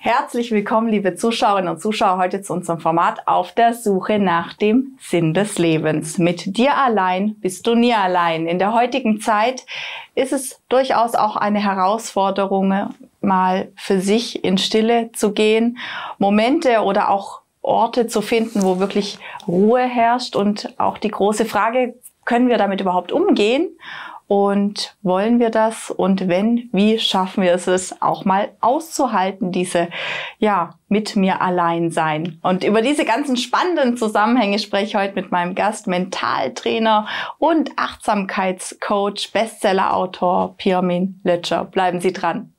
Herzlich willkommen, liebe Zuschauerinnen und Zuschauer, heute zu unserem Format Auf der Suche nach dem Sinn des Lebens. Mit dir allein bist du nie allein. In der heutigen Zeit ist es durchaus auch eine Herausforderung, mal für sich in Stille zu gehen, Momente oder auch Orte zu finden, wo wirklich Ruhe herrscht und auch die große Frage, können wir damit überhaupt umgehen? Und wollen wir das? Und wenn, wie schaffen wir es auch mal auszuhalten, diese, mit mir allein sein? Und über diese ganzen spannenden Zusammenhänge spreche ich heute mit meinem Gast, Mentaltrainer und Achtsamkeitscoach, Bestsellerautor Pirmin Lötscher. Bleiben Sie dran.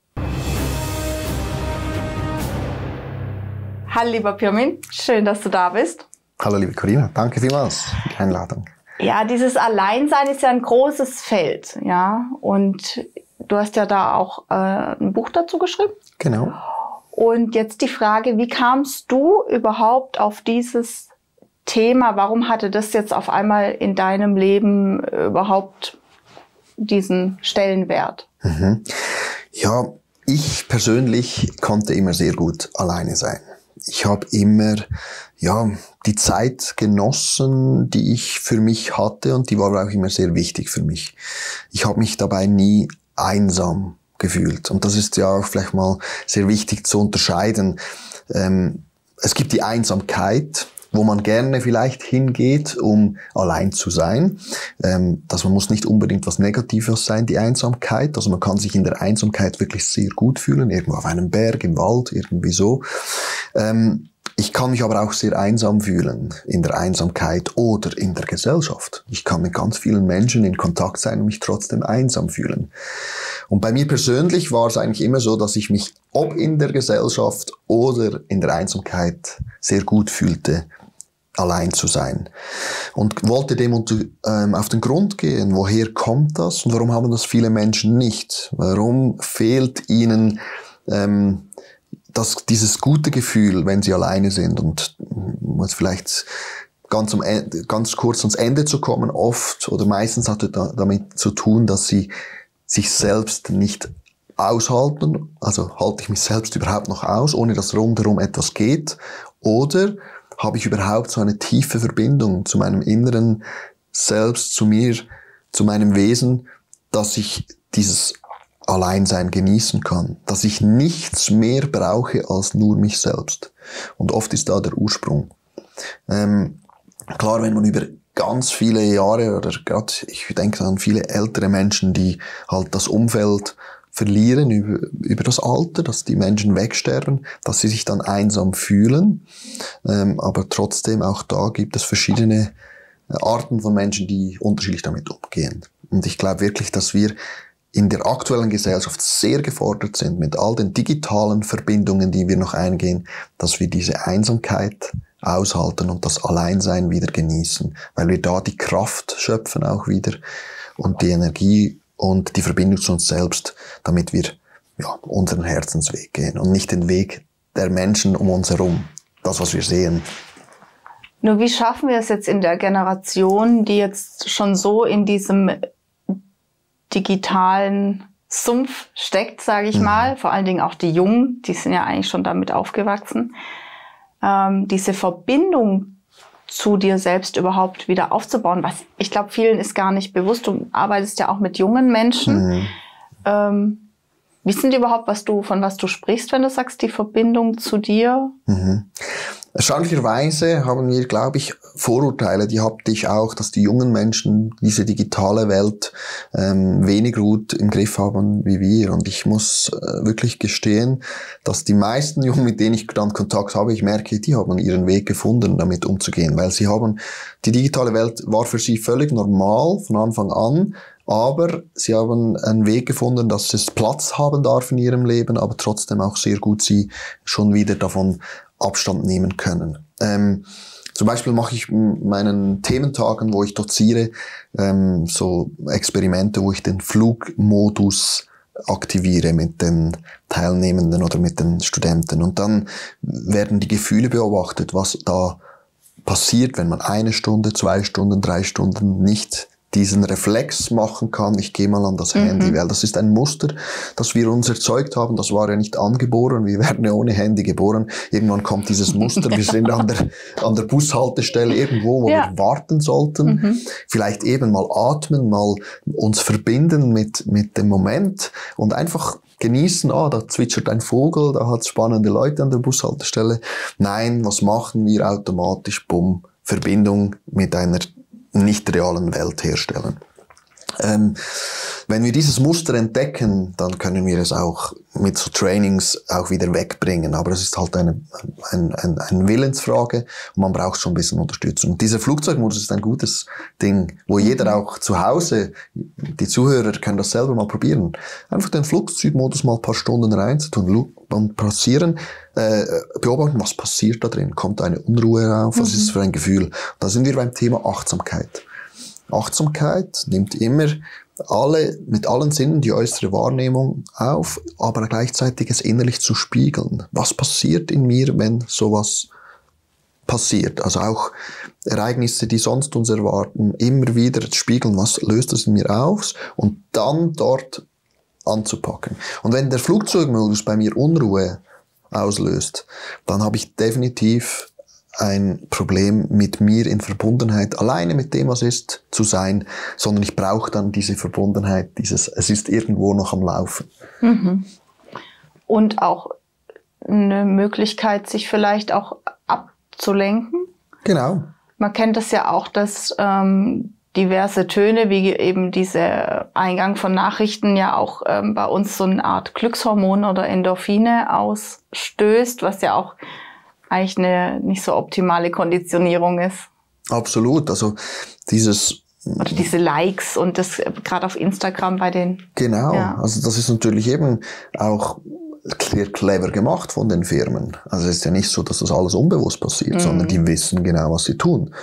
Hallo lieber Pirmin, schön, dass du da bist. Hallo liebe Corinna, danke vielmals für die Einladung. Ja, dieses Alleinsein ist ja ein großes Feld, ja. Und du hast ja da auch ein Buch dazu geschrieben. Genau. Und jetzt die Frage, wie kamst du überhaupt auf dieses Thema? Warum hatte das jetzt auf einmal in deinem Leben überhaupt diesen Stellenwert? Ja, ich persönlich konnte immer sehr gut alleine sein. Ich habe immer die Zeit genossen, die ich für mich hatte, und die war auch immer sehr wichtig für mich. Ich habe mich dabei nie einsam gefühlt, und das ist ja auch vielleicht mal sehr wichtig zu unterscheiden. Es gibt die Einsamkeit, wo man gerne vielleicht hingeht, um allein zu sein. Man muss nicht unbedingt was Negatives sein, die Einsamkeit. Also man kann sich in der Einsamkeit wirklich sehr gut fühlen, irgendwo auf einem Berg, im Wald, irgendwie so. Ich kann mich aber auch sehr einsam fühlen in der Einsamkeit oder in der Gesellschaft. Ich kann mit ganz vielen Menschen in Kontakt sein und mich trotzdem einsam fühlen. Und bei mir persönlich war es eigentlich immer so, dass ich mich ob in der Gesellschaft oder in der Einsamkeit sehr gut fühlte, allein zu sein. Und wollte dem auf den Grund gehen, woher kommt das und warum haben das viele Menschen nicht? Warum fehlt ihnen dieses gute Gefühl, wenn sie alleine sind? Und muss vielleicht ganz kurz ans Ende zu kommen, oft oder meistens hat es damit zu tun, dass sie sich selbst nicht aushalten. Also halte ich mich selbst überhaupt noch aus, ohne dass rundherum etwas geht? Oder habe ich überhaupt so eine tiefe Verbindung zu meinem inneren Selbst, zu mir, zu meinem Wesen, dass ich dieses Alleinsein genießen kann, dass ich nichts mehr brauche als nur mich selbst. Und oft ist da der Ursprung. Klar, wenn man über ganz viele Jahre, oder gerade, ich denke an viele ältere Menschen, die halt das Umfeld verlieren über das Alter, dass die Menschen wegsterben, dass sie sich dann einsam fühlen. Aber trotzdem, auch da gibt es verschiedene Arten von Menschen, die unterschiedlich damit umgehen. Und ich glaube wirklich, dass wir in der aktuellen Gesellschaft sehr gefordert sind, mit all den digitalen Verbindungen, die wir noch eingehen, dass wir diese Einsamkeit aushalten und das Alleinsein wieder genießen, weil wir da die Kraft schöpfen auch wieder und die Energie und die Verbindung zu uns selbst, damit wir unseren Herzensweg gehen und nicht den Weg der Menschen um uns herum, das, was wir sehen. Nur wie schaffen wir es jetzt in der Generation, die jetzt schon so in diesem digitalen Sumpf steckt, sage ich mal, vor allen Dingen auch die Jungen, die sind ja eigentlich schon damit aufgewachsen, diese Verbindung zu dir selbst überhaupt wieder aufzubauen. Was ich glaube, vielen ist gar nicht bewusst. Du arbeitest ja auch mit jungen Menschen. Wissen die überhaupt, von was du sprichst, wenn du sagst, die Verbindung zu dir? Erstaunlicherweise haben wir, glaube ich, Vorurteile, die hatte ich auch, dass die jungen Menschen diese digitale Welt weniger gut im Griff haben wie wir. Und ich muss wirklich gestehen, dass die meisten Jungen, mit denen ich dann Kontakt habe, ich merke, die haben ihren Weg gefunden, damit umzugehen. Weil die digitale Welt war für sie völlig normal von Anfang an, aber sie haben einen Weg gefunden, dass es Platz haben darf in ihrem Leben, aber trotzdem auch sehr gut sie schon wieder davon Abstand nehmen können. Zum Beispiel mache ich in meinen Thementagen, wo ich doziere, so Experimente, wo ich den Flugmodus aktiviere mit den Teilnehmenden oder mit den Studenten. Und dann werden die Gefühle beobachtet, was da passiert, wenn man 1 Stunde, 2 Stunden, 3 Stunden nicht diesen Reflex machen kann, ich gehe mal an das Handy, weil das ist ein Muster, das wir uns erzeugt haben, das war ja nicht angeboren, wir werden ja ohne Handy geboren, irgendwann kommt dieses Muster, wir sind an der Bushaltestelle irgendwo, wo wir warten sollten, vielleicht eben mal atmen, mal uns verbinden mit dem Moment und einfach genießen, da zwitschert ein Vogel, da hat's spannende Leute an der Bushaltestelle. Nein, was machen wir automatisch? Bumm, Verbindung mit einer nicht realen Welt herstellen. Wenn wir dieses Muster entdecken, dann können wir es auch mit so Trainings auch wieder wegbringen. Aber es ist halt eine Willensfrage und man braucht schon ein bisschen Unterstützung. Dieser Flugzeugmodus ist ein gutes Ding, wo jeder auch zu Hause, die Zuhörer können das selber mal probieren, einfach den Flugzeugmodus mal ein paar Stunden reinzutun und beobachten, was passiert da drin. Kommt eine Unruhe auf? Was ist es für ein Gefühl? Da sind wir beim Thema Achtsamkeit. Achtsamkeit nimmt immer mit allen Sinnen die äußere Wahrnehmung auf, aber gleichzeitig es innerlich zu spiegeln. Was passiert in mir, wenn sowas passiert? Also auch Ereignisse, die sonst uns erwarten, immer wieder spiegeln, was löst das in mir aus und dann dort anzupacken. Und wenn der Flugzeugmodus bei mir Unruhe auslöst, dann habe ich definitiv ein Problem mit mir in Verbundenheit, alleine mit dem, was ist, zu sein, sondern ich brauche dann diese Verbundenheit, es ist irgendwo noch am Laufen. Und auch eine Möglichkeit, sich vielleicht auch abzulenken. Genau. Man kennt das ja auch, dass diverse Töne, wie eben dieser Eingang von Nachrichten ja auch bei uns so eine Art Glückshormon oder Endorphine ausstößt, was ja auch eigentlich eine nicht so optimale Konditionierung ist. Absolut, also oder diese Likes und das gerade auf Instagram bei den... Genau, also das ist natürlich eben auch sehr clever gemacht von den Firmen. Also es ist ja nicht so, dass das alles unbewusst passiert, sondern die wissen genau, was sie tun.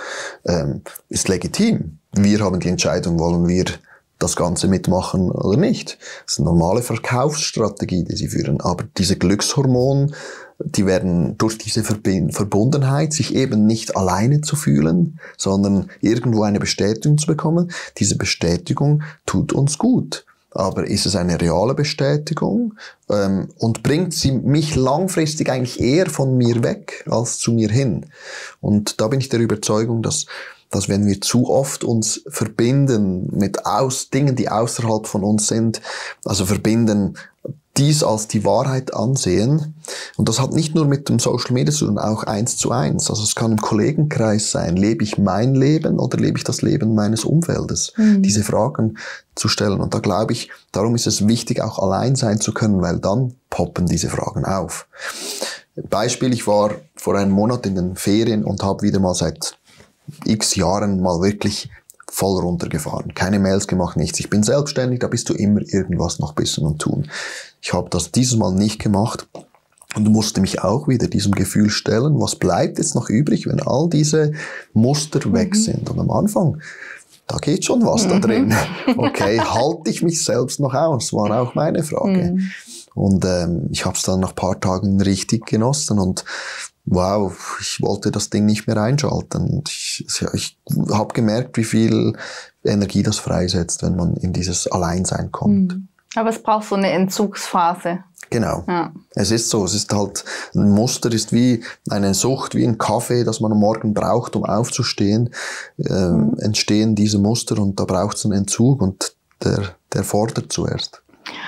Ist legitim. Wir haben die Entscheidung, wollen wir das Ganze mitmachen oder nicht. Das ist eine normale Verkaufsstrategie, die sie führen. Aber diese Glückshormone, die werden durch diese Verbundenheit, sich eben nicht alleine zu fühlen, sondern irgendwo eine Bestätigung zu bekommen. Diese Bestätigung tut uns gut. Aber ist es eine reale Bestätigung und bringt sie mich langfristig eigentlich eher von mir weg als zu mir hin? Und da bin ich der Überzeugung, dass wenn wir zu oft uns verbinden mit Dingen, die außerhalb von uns sind, also verbinden, dies als die Wahrheit ansehen. Und das hat nicht nur mit dem Social Media zu tun, auch 1:1. Also es kann im Kollegenkreis sein. Lebe ich mein Leben oder lebe ich das Leben meines Umfeldes? Diese Fragen zu stellen. Und da glaube ich, darum ist es wichtig, auch allein sein zu können, weil dann poppen diese Fragen auf. Beispiel, ich war vor einem Monat in den Ferien und habe wieder mal seit x Jahren mal wirklich voll runtergefahren. Keine Mails gemacht, nichts. Ich bin selbstständig, da bist du immer irgendwas noch bisschen und tun. Ich habe das dieses Mal nicht gemacht und musste mich auch wieder diesem Gefühl stellen, was bleibt jetzt noch übrig, wenn all diese Muster weg sind. Und am Anfang, da geht schon was da drin. Okay, halte ich mich selbst noch aus, war auch meine Frage. Und ich habe es dann nach ein paar Tagen richtig genossen und wow, ich wollte das Ding nicht mehr einschalten. Und ich habe gemerkt, wie viel Energie das freisetzt, wenn man in dieses Alleinsein kommt. Aber es braucht so eine Entzugsphase. Genau. Ja. Es ist so. Es ist halt, ein Muster ist wie eine Sucht, wie ein Kaffee, das man am Morgen braucht, um aufzustehen. Entstehen diese Muster und da braucht es einen Entzug und der fordert zuerst.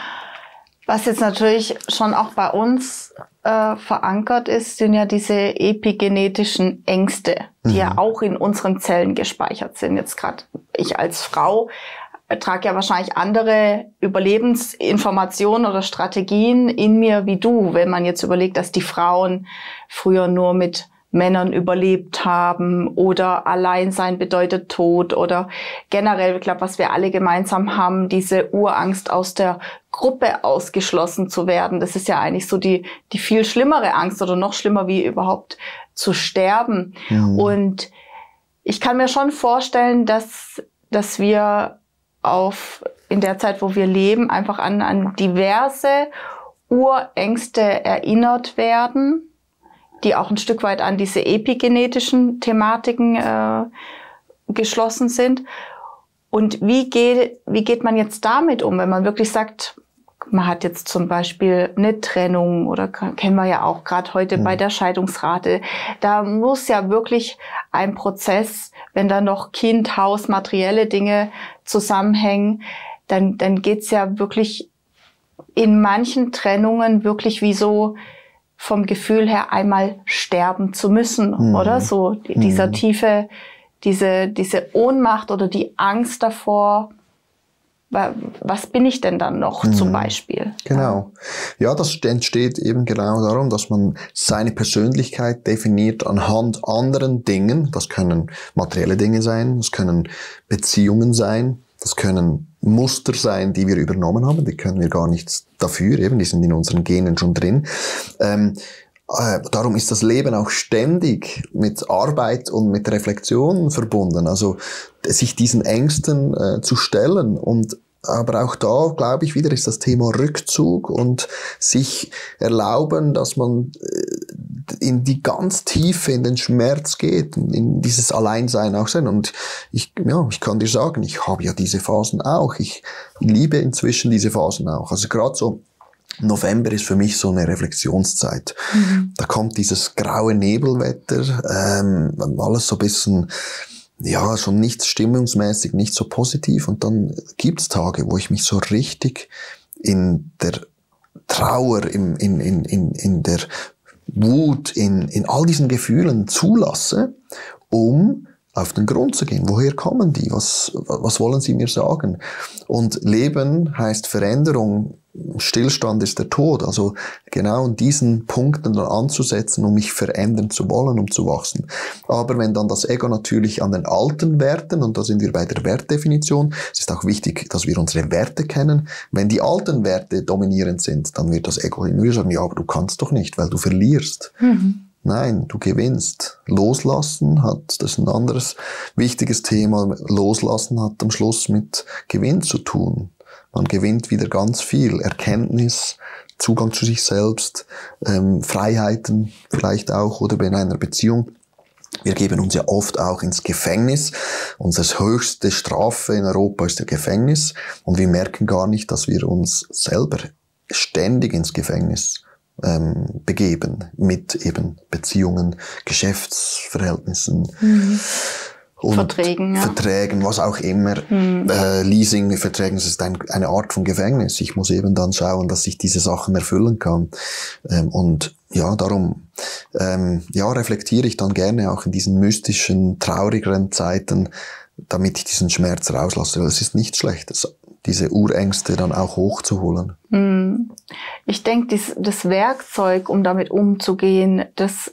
Was jetzt natürlich schon auch bei uns verankert ist, sind ja diese epigenetischen Ängste, die ja auch in unseren Zellen gespeichert sind. Jetzt gerade ich als Frau trage ja wahrscheinlich andere Überlebensinformationen oder Strategien in mir wie du, wenn man jetzt überlegt, dass die Frauen früher nur mit Männern überlebt haben oder Alleinsein bedeutet Tod oder generell, ich glaube, was wir alle gemeinsam haben, diese Urangst aus der Gruppe ausgeschlossen zu werden. Das ist ja eigentlich so die viel schlimmere Angst oder noch schlimmer, wie überhaupt zu sterben. Und ich kann mir schon vorstellen, dass wir in der Zeit, wo wir leben, einfach an diverse Urängste erinnert werden, die auch ein Stück weit an diese epigenetischen Thematiken geschlossen sind. Und wie geht man jetzt damit um, wenn man wirklich sagt, man hat jetzt zum Beispiel eine Trennung oder kennen wir ja auch gerade heute bei der Scheidungsrate. Da muss ja wirklich ein Prozess, wenn da noch Kind, Haus, materielle Dinge zusammenhängen, dann geht's ja wirklich in manchen Trennungen wirklich wie so vom Gefühl her einmal sterben zu müssen, oder? So dieser tiefe, diese Ohnmacht oder die Angst davor, was bin ich denn dann noch zum Beispiel? Genau. Ja, das entsteht eben genau darum, dass man seine Persönlichkeit definiert anhand anderen Dingen. Das können materielle Dinge sein, das können Beziehungen sein, das können Muster sein, die wir übernommen haben, die können wir gar nichts dafür, eben, die sind in unseren Genen schon drin. Darum ist das Leben auch ständig mit Arbeit und mit Reflexion verbunden, also sich diesen Ängsten zu stellen. Und aber auch da, glaube ich, wieder ist das Thema Rückzug und sich erlauben, dass man in die ganz Tiefe, in den Schmerz geht, in dieses Alleinsein auch sein. Und ich kann dir sagen, ich habe ja diese Phasen auch. Ich liebe inzwischen diese Phasen auch. Also gerade so November ist für mich so eine Reflexionszeit. Da kommt dieses graue Nebelwetter, alles so ein bisschen, ja, schon nicht stimmungsmäßig, nicht so positiv. Und dann gibt's Tage, wo ich mich so richtig in der Trauer, in der Wut, in all diesen Gefühlen zulasse, um auf den Grund zu gehen. Woher kommen die? Was wollen sie mir sagen? Und Leben heißt Veränderung. Stillstand ist der Tod. Also genau in diesen Punkten dann anzusetzen, um mich verändern zu wollen, um zu wachsen. Aber wenn dann das Ego natürlich an den alten Werten, und da sind wir bei der Wertdefinition, es ist auch wichtig, dass wir unsere Werte kennen. Wenn die alten Werte dominierend sind, dann wird das Ego immer sagen, ja, aber du kannst doch nicht, weil du verlierst. Nein, du gewinnst. Loslassen das ist ein anderes wichtiges Thema. Loslassen hat am Schluss mit Gewinn zu tun. Man gewinnt wieder ganz viel. Erkenntnis, Zugang zu sich selbst, Freiheiten vielleicht auch, oder in einer Beziehung. Wir geben uns ja oft auch ins Gefängnis. Unsere höchste Strafe in Europa ist der Gefängnis. Und wir merken gar nicht, dass wir uns selber ständig ins Gefängnis begeben mit eben Beziehungen, Geschäftsverhältnissen und Verträgen, was auch immer, Leasingverträgen, das ist eine Art von Gefängnis. Ich muss eben dann schauen, dass ich diese Sachen erfüllen kann. Und ja, darum reflektiere ich dann gerne auch in diesen mystischen, traurigeren Zeiten, damit ich diesen Schmerz rauslasse. Weil es ist nichts Schlechtes, diese Urängste dann auch hochzuholen. Ich denke, das Werkzeug, um damit umzugehen,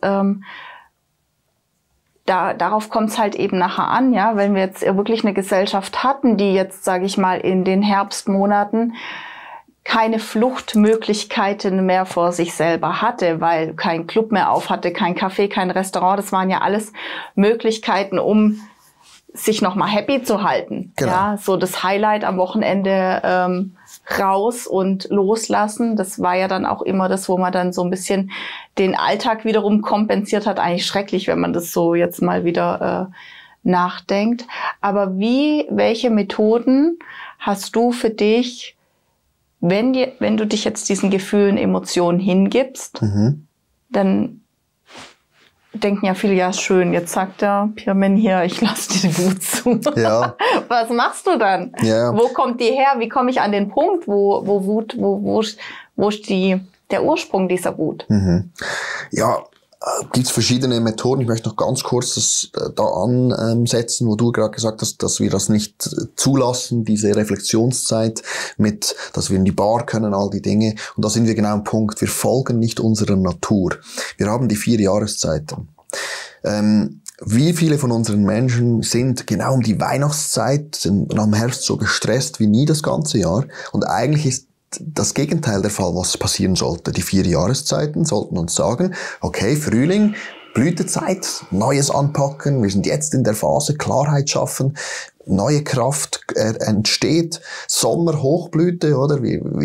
darauf kommt es halt eben nachher an, ja, wenn wir jetzt wirklich eine Gesellschaft hatten, die jetzt, sage ich mal, in den Herbstmonaten keine Fluchtmöglichkeiten mehr vor sich selber hatte, weil kein Club mehr auf hatte, kein Café, kein Restaurant, das waren ja alles Möglichkeiten, um sich nochmal happy zu halten. Genau. Ja, so das Highlight am Wochenende raus und loslassen. Das war ja dann auch immer das, wo man dann so ein bisschen den Alltag wiederum kompensiert hat. Eigentlich schrecklich, wenn man das so jetzt mal wieder nachdenkt. Aber welche Methoden hast du für dich, wenn du dich jetzt diesen Gefühlen, Emotionen hingibst, dann denken ja viele, ja schön, jetzt sagt der Pirmin hier, ich lasse die Wut zu. Ja. Was machst du dann? Ja. Wo kommt die her? Wie komme ich an den Punkt, wo ist der Ursprung dieser Wut? Ja, gibt's verschiedene Methoden. Ich möchte noch ganz kurz das da ansetzen, wo du gerade gesagt hast, dass wir das nicht zulassen, diese Reflexionszeit dass wir in die Bar können, all die Dinge. Und da sind wir genau am Punkt. Wir folgen nicht unserer Natur. Wir haben die 4 Jahreszeiten. Wie viele von unseren Menschen sind genau um die Weihnachtszeit, sind am Herbst so gestresst wie nie das ganze Jahr. Und eigentlich ist das Gegenteil der Fall, was passieren sollte. Die 4 Jahreszeiten sollten uns sagen, okay, Frühling, Blütezeit, Neues anpacken, wir sind jetzt in der Phase, Klarheit schaffen. neue Kraft entsteht, Sommerhochblüte, oder?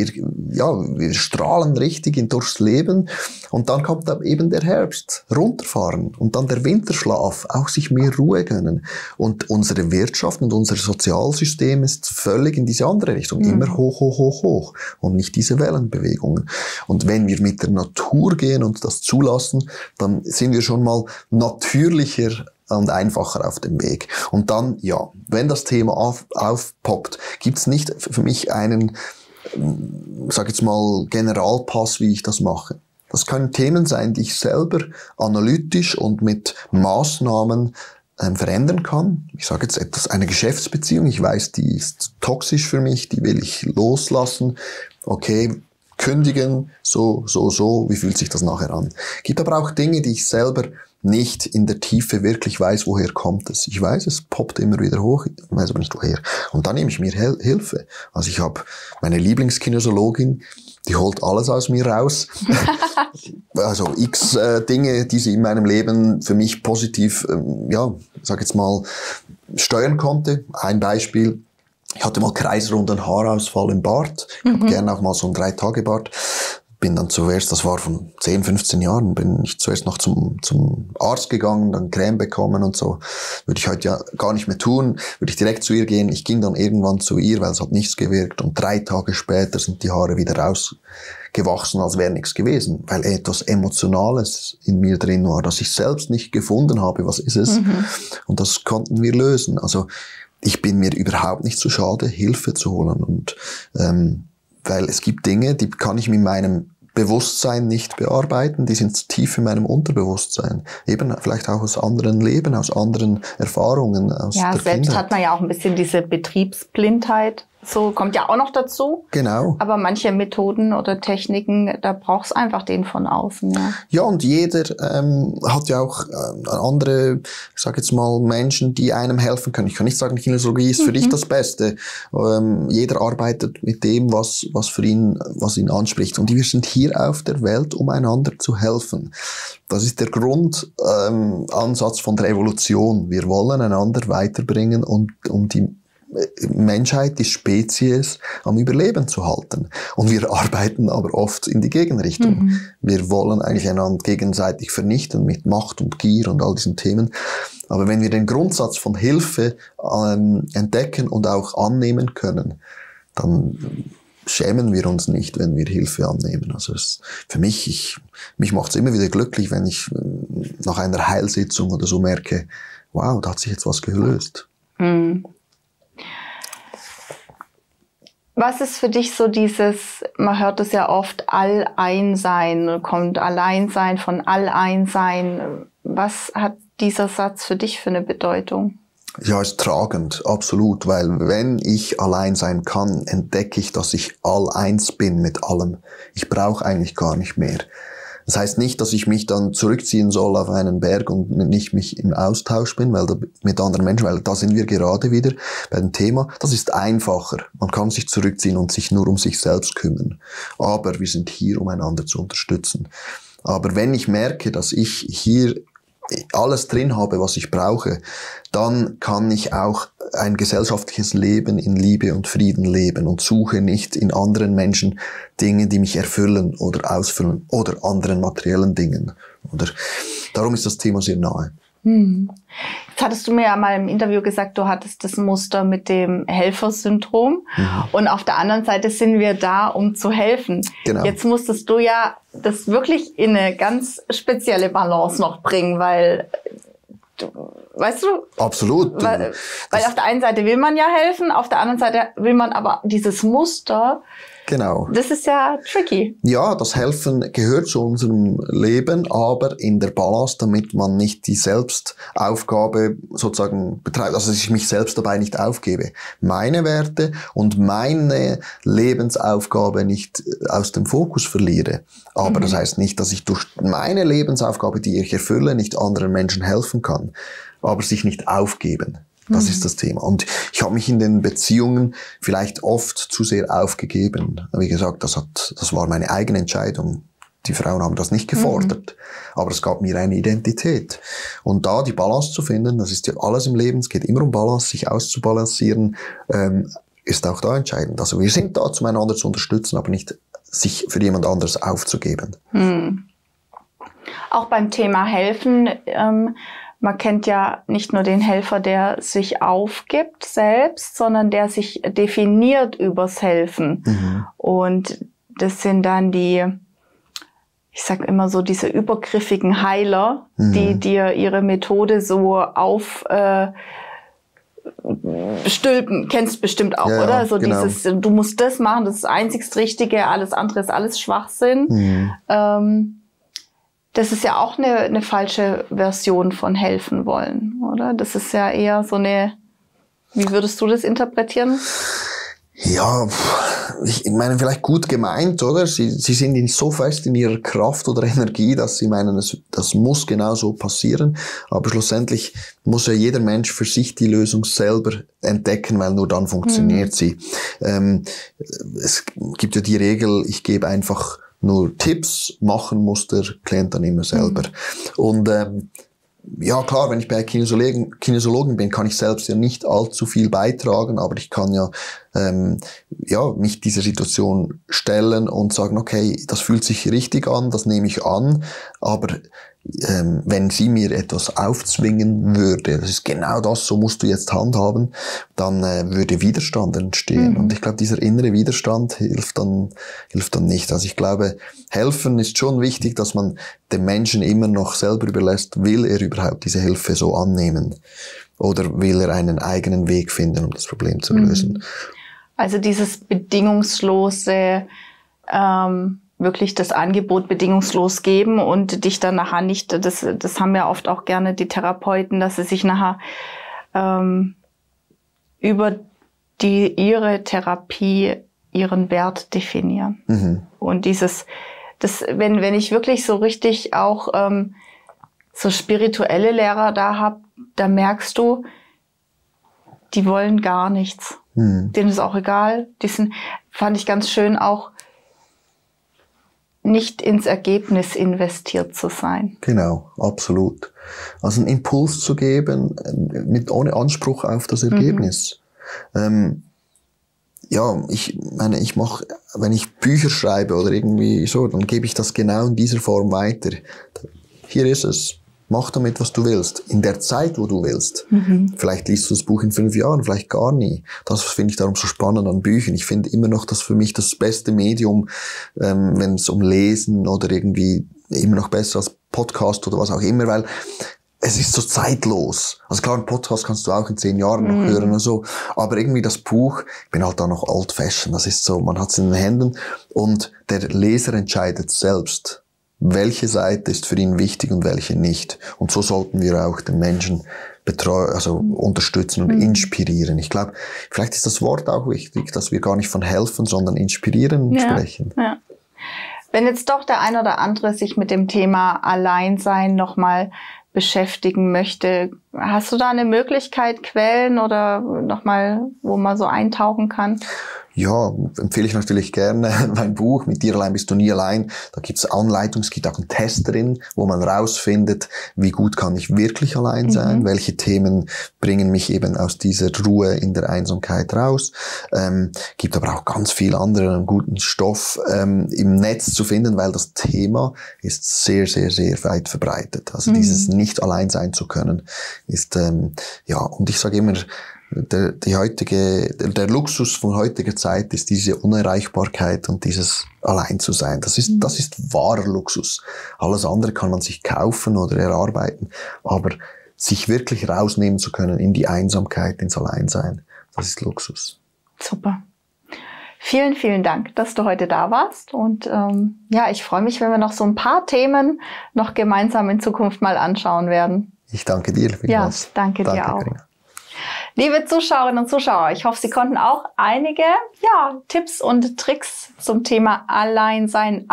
Wir strahlen richtig durchs Leben und dann kommt dann eben der Herbst, runterfahren und dann der Winterschlaf, auch sich mehr Ruhe gönnen. Und unsere Wirtschaft und unser Sozialsystem ist völlig in diese andere Richtung, immer hoch, hoch, hoch, hoch und nicht diese Wellenbewegungen. Und wenn wir mit der Natur gehen und das zulassen, dann sind wir schon mal natürlicher und einfacher auf dem Weg. Und dann, ja, wenn das Thema aufpoppt, gibt's nicht für mich einen, sag jetzt mal, Generalpass, wie ich das mache. Das können Themen sein, die ich selber analytisch und mit Maßnahmen verändern kann. Ich sage jetzt eine Geschäftsbeziehung, ich weiß, die ist toxisch für mich, die will ich loslassen. Okay, kündigen, so, wie fühlt sich das nachher an? Gibt aber auch Dinge, die ich selber nicht in der Tiefe wirklich weiß, woher kommt es. Ich weiß, es poppt immer wieder hoch, ich weiß aber nicht woher. Und dann nehme ich mir Hilfe. Also ich habe meine Lieblingskinesiologin, die holt alles aus mir raus. Also x Dinge, die sie in meinem Leben für mich positiv, sag jetzt mal, steuern konnte. Ein Beispiel. Ich hatte mal kreisrunden Haarausfall im Bart. Ich habe gerne auch mal so einen 3-Tage-Bart. Bin dann zuerst, das war von 10, 15 Jahren, bin ich zuerst noch zum Arzt gegangen, dann Creme bekommen und so. Würde ich heute ja gar nicht mehr tun, würde ich direkt zu ihr gehen. Ich ging dann irgendwann zu ihr, weil es hat nichts gewirkt. Und 3 Tage später sind die Haare wieder rausgewachsen, als wäre nichts gewesen. Weil etwas Emotionales in mir drin war, das ich selbst nicht gefunden habe. Was ist es? Und das konnten wir lösen. Also ich bin mir überhaupt nicht zu schade, Hilfe zu holen. Und weil es gibt Dinge, die kann ich mit meinem Bewusstsein nicht bearbeiten, die sind tief in meinem Unterbewusstsein. Eben vielleicht auch aus anderen Leben, aus anderen Erfahrungen, aus der selbst Kindheit. Hat man ja auch ein bisschen diese Betriebsblindheit. So kommt ja auch noch dazu. Genau. Aber manche Methoden oder Techniken, da brauchst du einfach den von außen. Ja, und jeder hat ja auch andere, ich sag jetzt mal, Menschen, die einem helfen können. Ich kann nicht sagen, Kinesiologie ist für dich das Beste. Jeder arbeitet mit dem, was ihn anspricht. Und wir sind hier auf der Welt, um einander zu helfen. Das ist der Grundansatz von der Evolution. Wir wollen einander weiterbringen und um die Menschheit, die Spezies am Überleben zu halten. Und wir arbeiten aber oft in die Gegenrichtung. Wir wollen eigentlich einander gegenseitig vernichten mit Macht und Gier und all diesen Themen. Aber wenn wir den Grundsatz von Hilfe entdecken und auch annehmen können, dann schämen wir uns nicht, wenn wir Hilfe annehmen. Also für mich macht es immer wieder glücklich, wenn ich nach einer Heilsitzung oder so merke, wow, da hat sich jetzt was gelöst. Was ist für dich so dieses, man hört es ja oft, All-Ein-Sein, kommt Alleinsein von All-Ein-Sein. Was hat dieser Satz für dich für eine Bedeutung? Ja, ist tragend, absolut, weil wenn ich allein sein kann, entdecke ich, dass ich all-eins bin mit allem. Ich brauche eigentlich gar nicht mehr. Das heißt nicht, dass ich mich dann zurückziehen soll auf einen Berg und nicht mich im Austausch bin, mit anderen Menschen, weil da sind wir gerade wieder bei dem Thema. Das ist einfacher. Man kann sich zurückziehen und sich nur um sich selbst kümmern. Aber wir sind hier, um einander zu unterstützen. Aber wenn ich merke, dass ich hier alles drin habe, was ich brauche, dann kann ich auch ein gesellschaftliches Leben in Liebe und Frieden leben und suche nicht in anderen Menschen Dinge, die mich erfüllen oder ausfüllen oder anderen materiellen Dingen. Darum ist das Thema sehr nahe. Jetzt hattest du mir ja mal im Interview gesagt, du hattest das Muster mit dem Helfersyndrom. Und auf der anderen Seite sind wir da, um zu helfen. Genau. Jetzt musstest du ja das wirklich in eine ganz spezielle Balance noch bringen, weil, weißt du? Absolut. Weil auf der einen Seite will man ja helfen, auf der anderen Seite will man aber dieses Muster. Genau. Das ist ja tricky. Ja, das Helfen gehört zu unserem Leben, aber in der Balance, damit man nicht die Selbstaufgabe sozusagen betreibt, also dass ich mich selbst dabei nicht aufgebe. Meine Werte und meine Lebensaufgabe nicht aus dem Fokus verliere. Aber das heißt nicht, dass ich durch meine Lebensaufgabe, die ich erfülle, nicht anderen Menschen helfen kann, aber sich nicht aufgeben. Das ist das Thema. Und ich habe mich in den Beziehungen vielleicht oft zu sehr aufgegeben. Wie gesagt, das war meine eigene Entscheidung. Die Frauen haben das nicht gefordert, aber es gab mir eine Identität. Und da die Balance zu finden, das ist ja alles im Leben, es geht immer um Balance, sich auszubalancieren, ist auch da entscheidend. Also wir sind da, um einander zu unterstützen, aber nicht sich für jemand anderes aufzugeben. Auch beim Thema Helfen, man kennt ja nicht nur den Helfer, der sich aufgibt selbst, sondern der sich definiert übers Helfen. Und das sind dann ich sag immer so, diese übergriffigen Heiler, die dir ihre Methode so stülpen, kennst bestimmt auch, oder? Ja, so genau. dieses, du musst das machen, das ist das einzigst Richtige, alles andere ist alles Schwachsinn. Das ist ja auch eine falsche Version von helfen wollen, oder? Das ist ja eher so wie würdest du das interpretieren? Ja, ich meine, vielleicht gut gemeint, oder? Sie sind so fest in ihrer Kraft oder Energie, dass sie meinen, das muss genau so passieren. Aber schlussendlich muss ja jeder Mensch für sich die Lösung selber entdecken, weil nur dann funktioniert sie. Es gibt ja die Regel, ich gebe einfach nur Tipps, machen muss der Klient dann immer selber. Und ja klar, wenn ich bei Kinesiologen bin, kann ich selbst ja nicht allzu viel beitragen, aber ich kann ja mich dieser Situation stellen und sagen, okay, das fühlt sich richtig an, das nehme ich an, aber wenn sie mir etwas aufzwingen würde, das ist genau das, so musst du jetzt handhaben, dann würde Widerstand entstehen. Und ich glaube, dieser innere Widerstand hilft dann nicht. Also ich glaube, helfen ist schon wichtig, dass man dem Menschen immer noch selber überlässt, will er überhaupt diese Hilfe so annehmen? Oder will er einen eigenen Weg finden, um das Problem zu lösen? Also dieses bedingungslose, wirklich das Angebot bedingungslos geben und dich dann nachher nicht, das haben ja oft auch gerne die Therapeuten, dass sie sich nachher über ihre Therapie ihren Wert definieren. Und wenn ich wirklich so richtig auch so spirituelle Lehrer da habe, da merkst du, die wollen gar nichts. Denen ist auch egal. Fand ich ganz schön auch, nicht ins Ergebnis investiert zu sein. Genau, absolut. Also einen Impuls zu geben, ohne Anspruch auf das Ergebnis. Ich meine, wenn ich Bücher schreibe oder irgendwie so, dann gebe ich das genau in dieser Form weiter. Hier ist es. Mach damit, was du willst. In der Zeit, wo du willst. Vielleicht liest du das Buch in 5 Jahren, vielleicht gar nie. Das finde ich darum so spannend an Büchern. Ich finde immer noch das für mich das beste Medium, wenn es um Lesen oder irgendwie immer noch besser als Podcast oder was auch immer, weil es ist so zeitlos. Also klar, einen Podcast kannst du auch in 10 Jahren noch hören oder so. Aber irgendwie das Buch, ich bin halt da noch old-fashioned. Das ist so, man hat es in den Händen und der Leser entscheidet selbst, welche Seite ist für ihn wichtig und welche nicht. Und so sollten wir auch den Menschen unterstützen und inspirieren. Ich glaube, vielleicht ist das Wort auch wichtig, dass wir gar nicht von helfen, sondern inspirieren sprechen. Ja. Wenn jetzt doch der ein oder andere sich mit dem Thema Alleinsein nochmal beschäftigen möchte, hast du da eine Möglichkeit, Quellen oder nochmal, wo man so eintauchen kann? Ja, empfehle ich natürlich gerne mein Buch Mit dir allein bist du nie allein. Da gibt's Anleitungen, es gibt auch einen Test drin, wo man rausfindet, wie gut kann ich wirklich allein sein, welche Themen bringen mich eben aus dieser Ruhe in der Einsamkeit raus. Gibt aber auch ganz viel anderen guten Stoff im Netz zu finden, weil das Thema ist sehr, sehr, sehr weit verbreitet. Also dieses nicht allein sein zu können ist, und ich sage immer, der Luxus von heutiger Zeit ist diese Unerreichbarkeit und dieses allein zu sein. Das ist wahrer Luxus. Alles andere kann man sich kaufen oder erarbeiten. Aber sich wirklich rausnehmen zu können in die Einsamkeit, ins Alleinsein, das ist Luxus. Super. Vielen, vielen Dank, dass du heute da warst. Und ich freue mich, wenn wir noch so ein paar Themen noch gemeinsam in Zukunft mal anschauen werden. Ich danke dir vielmals. Ja, danke dir auch. Carina. Liebe Zuschauerinnen und Zuschauer, ich hoffe, Sie konnten auch einige Tipps und Tricks zum Thema Alleinsein,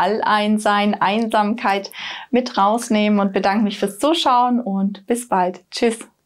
Einsamkeit mit rausnehmen und bedanke mich fürs Zuschauen und bis bald. Tschüss.